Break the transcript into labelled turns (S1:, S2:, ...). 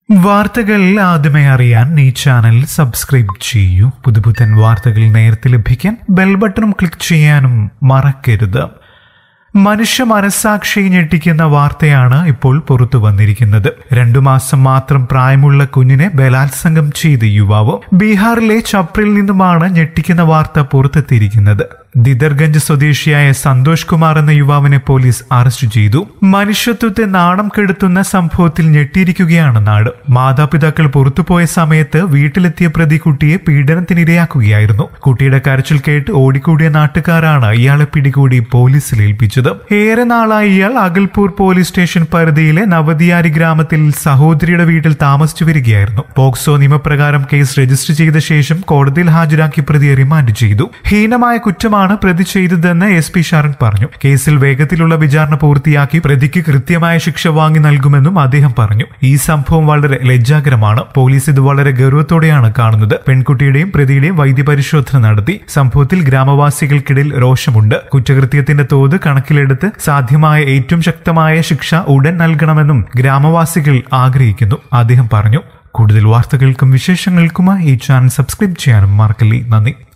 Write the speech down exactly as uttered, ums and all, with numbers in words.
S1: വാർത്തകൾ ആദ്യമേ അറിയാൻ ഈ ചാനൽ സബ്സ്ക്രൈബ് ചെയ്യൂ. പുതുപുത്തൻ വാർത്തകൾ നേരത്തെ ലഭിക്കാൻ ബെൽ ബട്ടണും ക്ലിക്ക് ചെയ്യാനും മറക്കരുത്. മനുഷ്യ മനസ്സാക്ഷി ഞെട്ടിക്കുന്ന വാർത്തയാണ് ഇപ്പോൾ പുറത്തു വന്നിരിക്കുന്നത്. രണ്ടു മാസം മാത്രം പ്രായമുള്ള കുഞ്ഞിനെ ബലാത്സംഗം ചെയ്ത യുവാവ് ബീഹാറിലെ ചപ്രയിൽ നിന്നുമാണ് ഞെട്ടിക്കുന്ന വാർത്ത പുറത്തെത്തിയിരിക്കുന്നത്. ദിദർഗഞ്ച് സ്വദേശിയായ സന്തോഷ് കുമാർ എന്ന യുവാവിനെ പോലീസ് അറസ്റ്റ് ചെയ്തു. മനുഷ്യത്വത്തെ നാണം കെടുത്തുന്ന സംഭവത്തിൽ ഞെട്ടിയിരിക്കുകയാണ് നാട്. മാതാപിതാക്കൾ പുറത്തുപോയ സമയത്ത് വീട്ടിലെത്തിയ പ്രതി കുട്ടിയെ പീഡനത്തിനിരയാക്കുകയായിരുന്നു. കുട്ടിയുടെ കരച്ചിൽ കേട്ട് ഓടിക്കൂടിയ നാട്ടുകാരാണ് ഇയാളെ പിടികൂടി പോലീസിൽ ഏൽപ്പിച്ചത്. ഏറെ നാളായി ഇയാൾ അഗൽപൂർ പോലീസ് സ്റ്റേഷൻ പരിധിയിലെ നവദിയാരി ഗ്രാമത്തിൽ സഹോദരിയുടെ വീട്ടിൽ താമസിച്ചു വരികയായിരുന്നു. പോക്സോ നിയമപ്രകാരം കേസ് രജിസ്റ്റർ ചെയ്ത ശേഷം കോടതിയിൽ ഹാജരാക്കി പ്രതിയെ റിമാൻഡ് ചെയ്തു. ഹീനമായ കുറ്റമാണ് പ്രതി ചെയ്തതെന്ന് എസ് പി ശരൺ പറഞ്ഞു. കേസിൽ വേഗത്തിലുള്ള വിചാരണ പൂർത്തിയാക്കി പ്രതിക്ക് കൃത്യമായ ശിക്ഷ വാങ്ങി നൽകുമെന്നും അദ്ദേഹം പറഞ്ഞു. ഈ സംഭവം വളരെ ലജ്ജാകരമാണ്. പോലീസ് ഇത് വളരെ ഗൗരവത്തോടെയാണ് കാണുന്നത്. പെൺകുട്ടിയുടെയും പ്രതിയുടെയും വൈദ്യപരിശോധന നടത്തി. സംഭവത്തിൽ ഗ്രാമവാസികൾക്കിടയിൽ രോഷമുണ്ട്. കുറ്റകൃത്യത്തിന്റെ തോത് കണക്കിലെടുത്ത് സാധ്യമായ ഏറ്റവും ശക്തമായ ശിക്ഷ ഉടൻ നൽകണമെന്നും ഗ്രാമവാസികൾ ആഗ്രഹിക്കുന്നു, അദ്ദേഹം പറഞ്ഞു. കൂടുതൽ വാർത്തകൾക്കും വിശേഷങ്ങൾക്കുമായി ഈ ചാനൽ സബ്സ്ക്രൈബ് ചെയ്യാനും മറക്കല്ലേ. നന്ദി.